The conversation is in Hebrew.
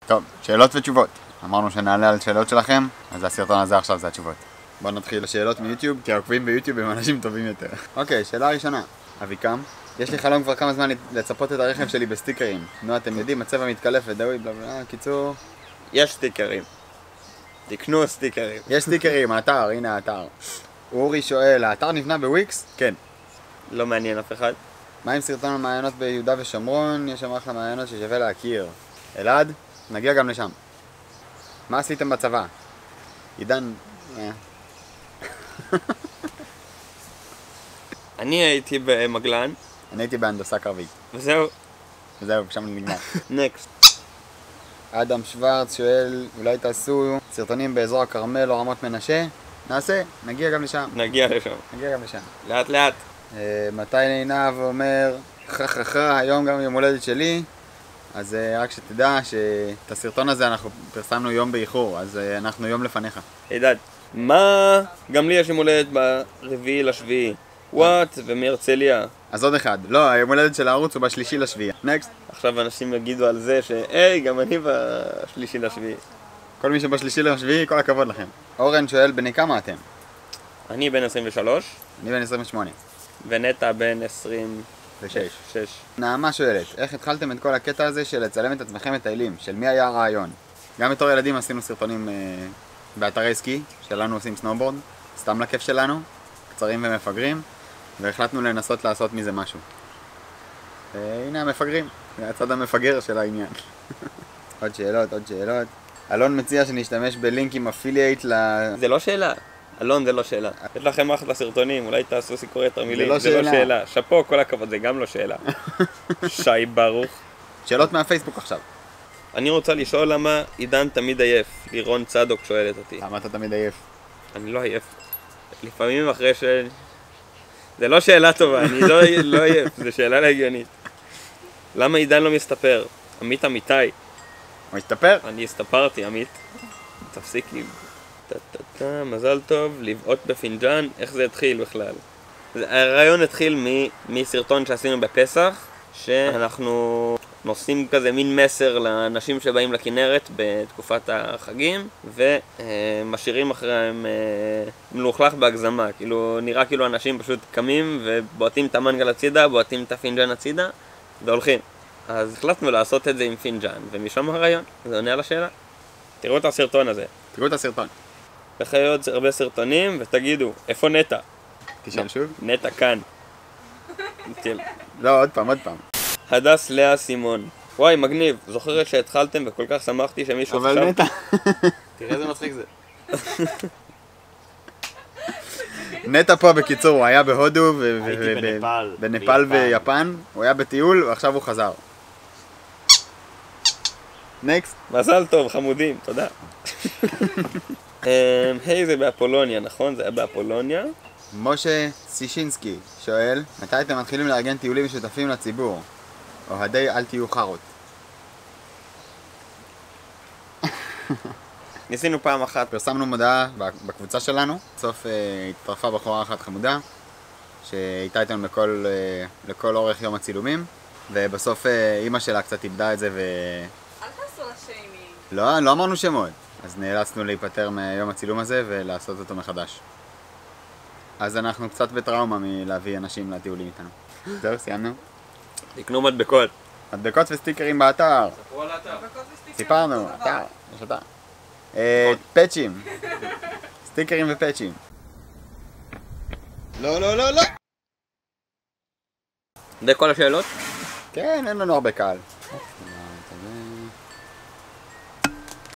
טוב, שאלות ותשובות. אמרנו שנעלה על שאלות שלכם, אז הסרטון הזה עכשיו זה התשובות. בואו נתחיל לשאלות מיוטיוב, כי העוקבים ביוטיוב הם אנשים טובים יותר. אוקיי, שאלה ראשונה. אביקם, יש לי חלום כבר כמה זמן לצפות את הרכב שלי בסטיקרים. נו, אתם יודעים, הצבע מתקלף ודאוי, בלה בלה, קיצור... יש סטיקרים. תקנו סטיקרים. יש סטיקרים, האתר, הנה האתר. אורי שואל, האתר נבנה בוויקס? כן. לא מעניין אף אחד. מה עם סרטון המעיינות ביהודה ושומרון? יש שם אחלה מעיינות ששווה להכיר. אלעד, נגיע גם לשם. מה עשיתם בצבא? עידן... אני הייתי במגלן. אני הייתי בהנדסה קרבית. וזהו. וזהו, שם נגמר. נקסט. אדם שוורץ שואל, אולי תעשו סרטונים באזור הכרמל או רמות מנשה? נעשה, נגיע גם לשם. נגיע לשם. נגיע גם לשם. לאט לאט. מתי עינב אומר, חככה, היום גם יום הולדת שלי. אז רק שתדע שאת הסרטון הזה אנחנו פרסמנו יום באיחור, אז אנחנו יום לפניך. הידד. מה? גם לי יש יום הולדת ברביעי לשביעי. וואט? ומהרצליה. אז עוד אחד. לא, היום הולדת של הערוץ הוא בשלישי לשביעי. נקסט. עכשיו אנשים יגידו על זה היי, גם אני בשלישי לשביעי. כל מי שבשלישי לשביעי, כל הכבוד לכם. אורן שואל, בני כמה אתם? אני בן 23. אני בן 28. ונטע בן 26. נעמה שואלת, איך התחלתם את כל הקטע הזה של לצלם את עצמכם מטיילים? של מי היה הרעיון? גם בתור ילדים עשינו סרטונים באתרי סקי, שלנו עושים סנובורד, סתם לכיף שלנו, קצרים ומפגרים, והחלטנו לנסות לעשות מזה משהו. הנה המפגרים, זה הצד המפגר של העניין. עוד שאלות. אלון מציע שנשתמש בלינק עם אפילייט זה לא שאלה. אלון, זה לא שאלה. יש לכם אחלה סרטונים, אולי תעשו סיקורי תרמילים. זה לא שאלה. שפו, כל הכבוד, זה גם לא שאלה. שי ברוך. שאלות מהפייסבוק עכשיו. אני רוצה לשאול למה עידן תמיד עייף. לירון צדוק שואלת אותי. למה אתה תמיד עייף? אני לא עייף. לפעמים אחרי זה לא שאלה טובה, אני לא עייף, זו שאלה לא הגיונית. למה עידן לא מסתפר? עמית אמיתי. הוא מסתפר? אני הסתפרתי, עמית. תפסיק לי. מזל טוב, לבעוט בפינג'אן, איך זה התחיל בכלל? הרעיון התחיל מסרטון שעשינו בפסח, שאנחנו נושאים כזה מין מסר לאנשים שבאים לכנרת בתקופת החגים, ומשאירים אחריהם מלוכלך בהגזמה, כאילו נראה כאילו אנשים פשוט קמים ובועטים את המנגל הצידה, בועטים את הפינג'אן הצידה, והולכים. אז החלטנו לעשות את זה עם פינג'אן, ומשם הרעיון, זה עונה על השאלה. תראו את הסרטון הזה. תראו את הסרטון. לכם עוד הרבה סרטונים, ותגידו, איפה נטע? תשאל שוב? נטע כאן. לא, עוד פעם. הדס לאה סימון. וואי, מגניב. זוכרת שהתחלתם וכל כך שמחתי שמישהו אבל נטע. תראה איזה מצחיק זה. נטע פה בקיצור, הוא היה בהודו בנפאל ויפן. ויפן. הוא היה בטיול ועכשיו הוא חזר. נקסט. מזל טוב, חמודים, תודה. היי, זה באפולוניה, נכון? זה היה באפולוניה. משה סישינסקי שואל, מתי אתם מתחילים לארגן טיולים משותפים לציבור? אוהדי אל תהיו חרות. ניסינו פעם אחת. פרסמנו מודעה בקבוצה שלנו, בסוף התפרפה בחורה אחת חמודה שהייתה איתנו לכל אורך יום הצילומים, ובסוף אימא שלה קצת איבדה את זה אל תעשו לה שיימינג. לא אמרנו שמות, אז נאלצנו להיפטר מיום הצילום הזה ולעשות אותו מחדש. אז אנחנו קצת בטראומה מלהביא אנשים לטיולים איתנו. זהו, סיימנו. תקנו מדבקות. מדבקות וסטיקרים באתר. ספרו על האתר. סיפרנו, אתר, יש אתר. פאצ'ים. סטיקרים ופאצ'ים. לא. זה כל השאלות? כן, אין לנו הרבה קהל.